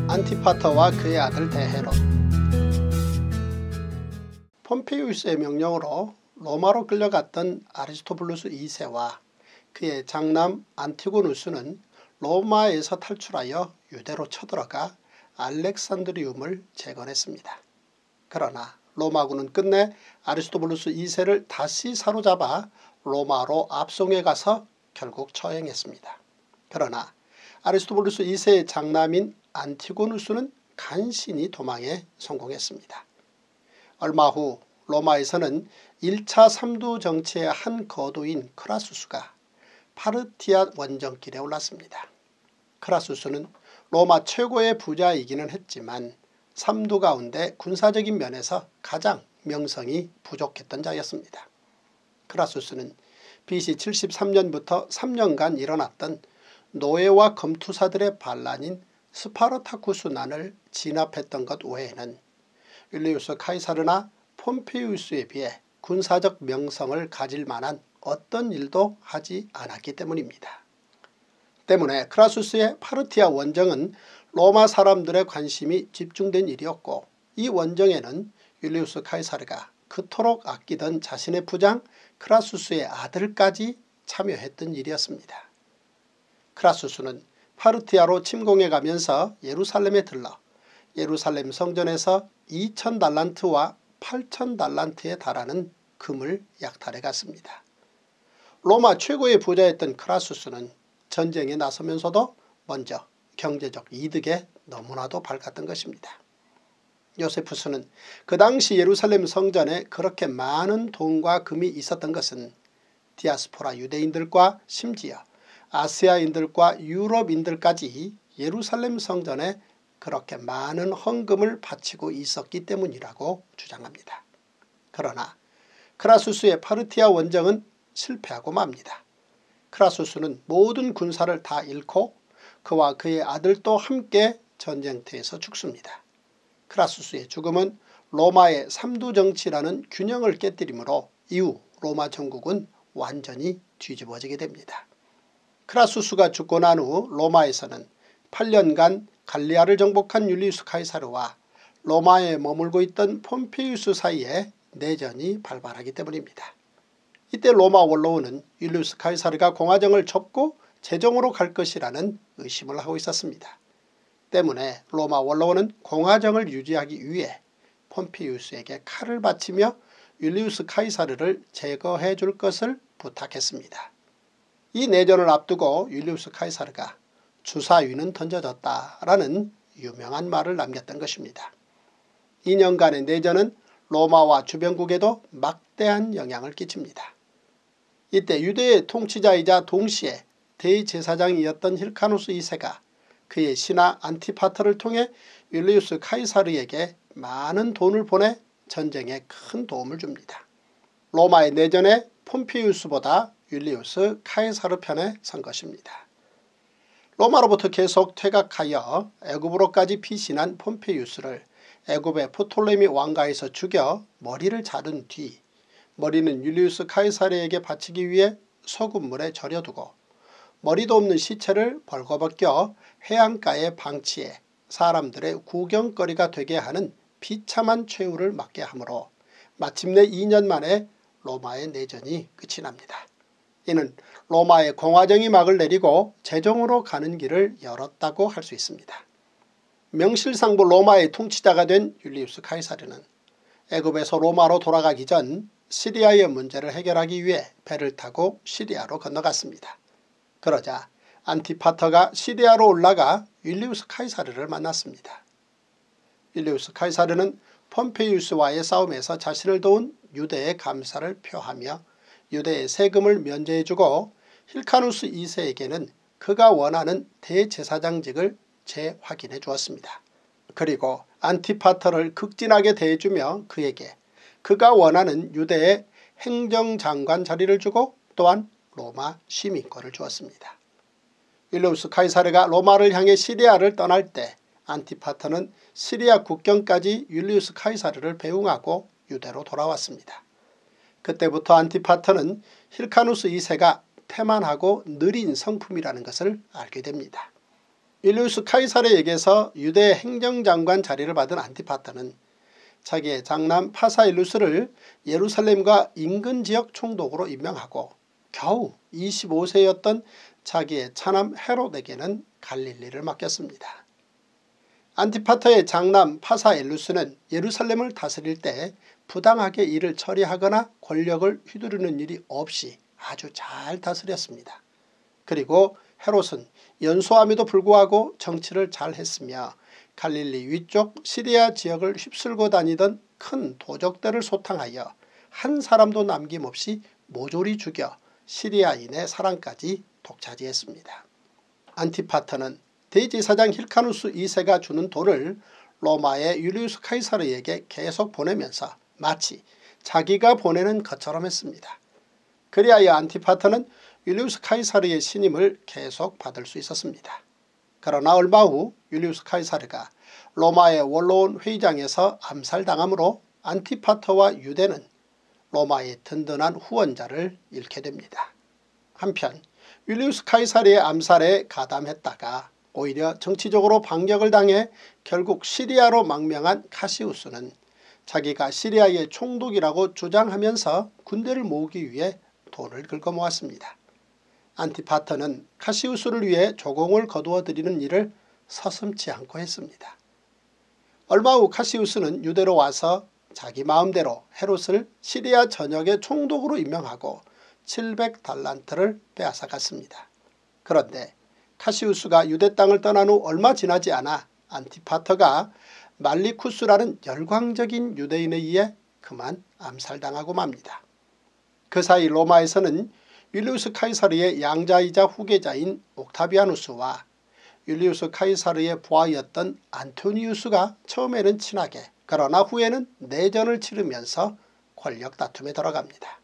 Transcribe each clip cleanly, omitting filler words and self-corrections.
안티파터와 그의 아들 대헤롯. 폼페이우스의 명령으로 로마로 끌려갔던 아리스토블루스 2세와 그의 장남 안티고누스는 로마에서 탈출하여 유대로 쳐들어가 알렉산드리움을 재건했습니다. 그러나 로마군은 끝내 아리스토블루스 2세를 다시 사로잡아 로마로 압송해 가서 결국 처형했습니다. 그러나 아리스토블루스 2세의 장남인 안티고누스는 간신히 도망에 성공했습니다. 얼마 후 로마에서는 1차 삼두 정치의 한 거도인 크라수스가 파르티아 원정길에 올랐습니다. 크라수스는 로마 최고의 부자이기는 했지만 삼두 가운데 군사적인 면에서 가장 명성이 부족했던 자였습니다. 크라수스는 BC 73년부터 3년간 일어났던 노예와 검투사들의 반란인 스파르타쿠스난을 진압했던 것 외에는 율리우스 카이사르나 폼페이우스에 비해 군사적 명성을 가질 만한 어떤 일도 하지 않았기 때문입니다. 때문에 크라수스의 파르티아 원정은 로마 사람들의 관심이 집중된 일이었고, 이 원정에는 율리우스 카이사르가 그토록 아끼던 자신의 부장 크라수스의 아들까지 참여했던 일이었습니다. 크라수스는 파르티아로 침공해 가면서 예루살렘에 들러 예루살렘 성전에서 2000달란트와 8000달란트에 달하는 금을 약탈해 갔습니다. 로마 최고의 부자였던 크라수스는 전쟁에 나서면서도 먼저 경제적 이득에 너무나도 밝았던 것입니다. 요세푸스는 그 당시 예루살렘 성전에 그렇게 많은 돈과 금이 있었던 것은 디아스포라 유대인들과 심지어 아시아인들과 유럽인들까지 예루살렘 성전에 그렇게 많은 헌금을 바치고 있었기 때문이라고 주장합니다. 그러나 크라수스의 파르티아 원정은 실패하고 맙니다. 크라수스는 모든 군사를 다 잃고 그와 그의 아들도 함께 전쟁터에서 죽습니다. 크라수스의 죽음은 로마의 삼두정치라는 균형을 깨뜨리므로 이후 로마 전국은 완전히 뒤집어지게 됩니다. 크라수스가 죽고 난 후 로마에서는 8년간 갈리아를 정복한 율리우스 카이사르와 로마에 머물고 있던 폼페이우스 사이에 내전이 발발하기 때문입니다. 이때 로마 원로원은 율리우스 카이사르가 공화정을 접고 제정으로 갈 것이라는 의심을 하고 있었습니다. 때문에 로마 원로원은 공화정을 유지하기 위해 폼페이우스에게 칼을 바치며 율리우스 카이사르를 제거해 줄 것을 부탁했습니다. 이 내전을 앞두고 율리우스 카이사르가 주사위는 던져졌다라는 유명한 말을 남겼던 것입니다. 2년간의 내전은 로마와 주변국에도 막대한 영향을 끼칩니다. 이때 유대의 통치자이자 동시에 대제사장이었던 힐카누스 2세가 그의 신하 안티파터를 통해 율리우스 카이사르에게 많은 돈을 보내 전쟁에 큰 도움을 줍니다. 로마의 내전에 폼페이우스보다 율리우스 카이사르 편에 선 것입니다. 로마로부터 계속 퇴각하여 애굽으로까지 피신한 폼페이우스를 애굽의 프톨레미 왕가에서 죽여 머리를 자른 뒤 머리는 율리우스 카이사르에게 바치기 위해 소금물에 절여두고 머리도 없는 시체를 벌거벗겨 해안가에 방치해 사람들의 구경거리가 되게 하는 비참한 최후를 맞게 하므로 마침내 2년 만에 로마의 내전이 끝이 납니다. 이는 로마의 공화정이 막을 내리고 제정으로 가는 길을 열었다고 할 수 있습니다. 명실상부 로마의 통치자가 된 율리우스 카이사르는 애굽에서 로마로 돌아가기 전 시리아의 문제를 해결하기 위해 배를 타고 시리아로 건너갔습니다. 그러자 안티파터가 시리아로 올라가 율리우스 카이사르를 만났습니다. 율리우스 카이사르는 폼페이우스와의 싸움에서 자신을 도운 유대의 감사를 표하며 유대의 세금을 면제해주고 힐카누스 2세에게는 그가 원하는 대제사장직을 재확인해 주었습니다. 그리고 안티파터를 극진하게 대해주며 그에게 그가 원하는 유대의 행정장관 자리를 주고 또한 로마 시민권을 주었습니다. 율리우스 카이사르가 로마를 향해 시리아를 떠날 때 안티파터는 시리아 국경까지 율리우스 카이사르를 배웅하고 유대로 돌아왔습니다. 그때부터 안티파터는 힐카누스 2세가 태만하고 느린 성품이라는 것을 알게 됩니다. 율리우스 카이사르에게서 유대 행정장관 자리를 받은 안티파터는 자기의 장남 파사일루스를 예루살렘과 인근 지역 총독으로 임명하고 겨우 25세였던 자기의 차남 헤롯에게는 갈릴리를 맡겼습니다. 안티파터의 장남 파사엘루스는 예루살렘을 다스릴 때 부당하게 일을 처리하거나 권력을 휘두르는 일이 없이 아주 잘 다스렸습니다. 그리고 헤롯은 연소함에도 불구하고 정치를 잘했으며 갈릴리 위쪽 시리아 지역을 휩쓸고 다니던 큰 도적들을 소탕하여 한 사람도 남김없이 모조리 죽여 시리아인의 사랑까지 독차지했습니다. 안티파터는 대제사장 힐카누스 2세가 주는 돈을 로마의 율리우스 카이사르에게 계속 보내면서 마치 자기가 보내는 것처럼 했습니다. 그리하여 안티파터는 율리우스 카이사르의 신임을 계속 받을 수 있었습니다. 그러나 얼마 후 율리우스 카이사르가 로마의 원로원 회의장에서 암살당함으로 안티파터와 유대는 로마의 든든한 후원자를 잃게 됩니다. 한편 율리우스 카이사르의 암살에 가담했다가 오히려 정치적으로 반격을 당해 결국 시리아로 망명한 카시우스는 자기가 시리아의 총독이라고 주장하면서 군대를 모으기 위해 돈을 긁어모았습니다. 안티파터는 카시우스를 위해 조공을 거두어 드리는 일을 서슴지 않고 했습니다. 얼마 후 카시우스는 유대로 와서 자기 마음대로 헤롯을 시리아 전역의 총독으로 임명하고 700달란트를 빼앗아갔습니다. 그런데 카시우스가 유대 땅을 떠난 후 얼마 지나지 않아 안티파터가 말리쿠스라는 열광적인 유대인에 의해 그만 암살당하고 맙니다. 그 사이 로마에서는 율리우스 카이사르의 양자이자 후계자인 옥타비아누스와 율리우스 카이사르의 부하였던 안토니우스가 처음에는 친하게 그러나 후에는 내전을 치르면서 권력 다툼에 들어갑니다.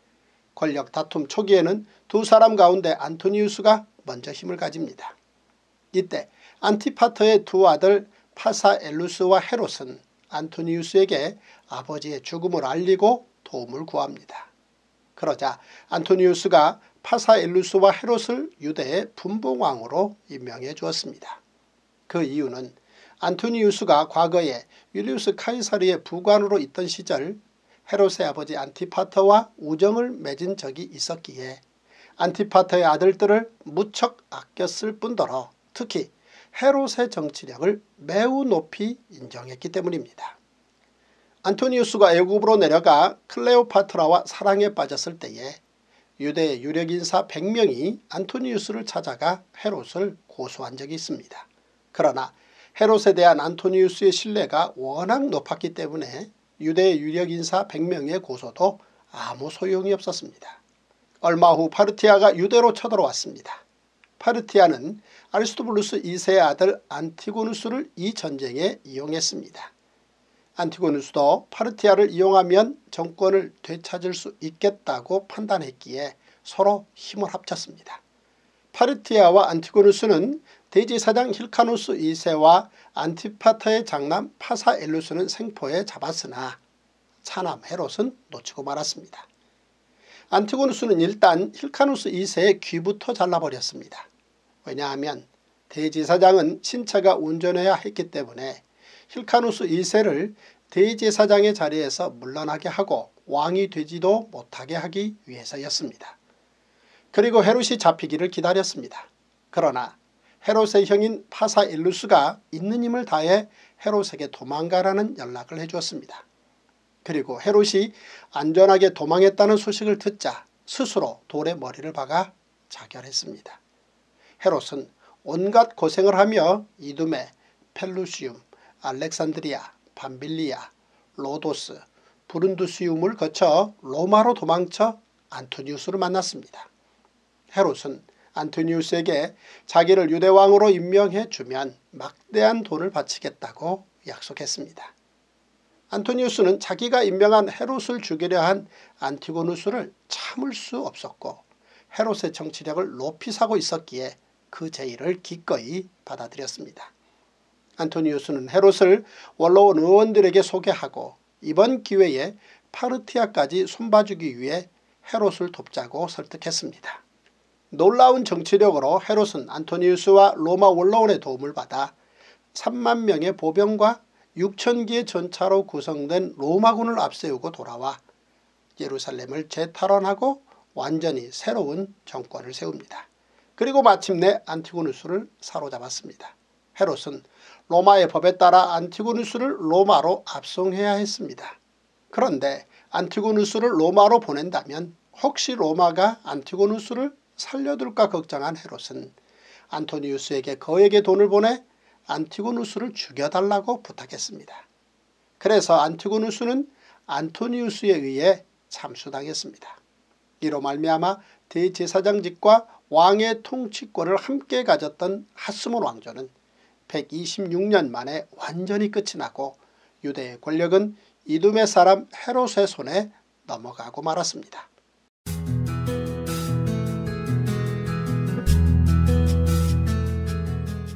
권력 다툼 초기에는 두 사람 가운데 안토니우스가 먼저 힘을 가집니다. 이때 안티파터의 두 아들 파사엘루스와 헤롯은 안토니우스에게 아버지의 죽음을 알리고 도움을 구합니다. 그러자 안토니우스가 파사엘루스와 헤롯을 유대의 분봉왕으로 임명해 주었습니다. 그 이유는 안토니우스가 과거에 율리우스 카이사르의 부관으로 있던 시절 헤롯의 아버지 안티파터와 우정을 맺은 적이 있었기에 안티파터의 아들들을 무척 아꼈을 뿐더러 특히 헤롯의 정치력을 매우 높이 인정했기 때문입니다. 안토니우스가 애굽으로 내려가 클레오파트라와 사랑에 빠졌을 때에 유대의 유력인사 100명이 안토니우스를 찾아가 헤롯을 고소한 적이 있습니다. 그러나 헤롯에 대한 안토니우스의 신뢰가 워낙 높았기 때문에 유대의 유력인사 100명의 고소도 아무 소용이 없었습니다. 얼마 후 파르티아가 유대로 쳐들어왔습니다. 파르티아는 아리스토블루스 2세의 아들 안티고누스를 이 전쟁에 이용했습니다. 안티고누스도 파르티아를 이용하면 정권을 되찾을 수 있겠다고 판단했기에 서로 힘을 합쳤습니다. 파르티아와 안티고누스는 대제사장 힐카누스 2세와 안티파터의 장남 파사엘루스는 생포에 잡았으나 차남 헤롯은 놓치고 말았습니다. 안티고누스는 일단 힐카누스 2세의 귀부터 잘라버렸습니다. 왜냐하면 대제사장은 신처가 운전해야 했기 때문에 힐카누스 2세를 대제사장의 자리에서 물러나게 하고 왕이 되지도 못하게 하기 위해서였습니다. 그리고 헤롯이 잡히기를 기다렸습니다. 그러나 헤롯의 형인 파사엘루스가 있는 힘을 다해 헤롯에게 도망가라는 연락을 해주었습니다. 그리고 헤롯이 안전하게 도망했다는 소식을 듣자 스스로 돌에 머리를 박아 자결했습니다. 헤롯은 온갖 고생을 하며 이두메, 펠루시움, 알렉산드리아, 밤빌리아, 로도스, 부른두시움을 거쳐 로마로 도망쳐 안토니우스를 만났습니다. 헤롯은 안토니우스에게 자기를 유대왕으로 임명해 주면 막대한 돈을 바치겠다고 약속했습니다. 안토니우스는 자기가 임명한 헤롯을 죽이려 한 안티고누스를 참을 수 없었고 헤롯의 정치력을 높이 사고 있었기에 그 제의를 기꺼이 받아들였습니다. 안토니우스는 헤롯을 원로원 의원들에게 소개하고 이번 기회에 파르티아까지 손봐주기 위해 헤롯을 돕자고 설득했습니다. 놀라운 정치력으로 헤롯은 안토니우스와 로마 원로원의 도움을 받아 3만 명의 보병과 6,000기의 전차로 구성된 로마군을 앞세우고 돌아와 예루살렘을 재탈환하고 완전히 새로운 정권을 세웁니다. 그리고 마침내 안티고누스를 사로잡았습니다. 헤롯은 로마의 법에 따라 안티고누스를 로마로 압송해야 했습니다. 그런데 안티고누스를 로마로 보낸다면 혹시 로마가 안티고누스를 살려둘까 걱정한 헤롯은 안토니우스에게 거액의 돈을 보내 안티고누스를 죽여달라고 부탁했습니다. 그래서 안티고누스는 안토니우스에 의해 참수당했습니다. 이로 말미암아 대제사장직과 왕의 통치권을 함께 가졌던 하스몬 왕조는 126년 만에 완전히 끝이 나고 유대의 권력은 이두메 사람 헤롯의 손에 넘어가고 말았습니다.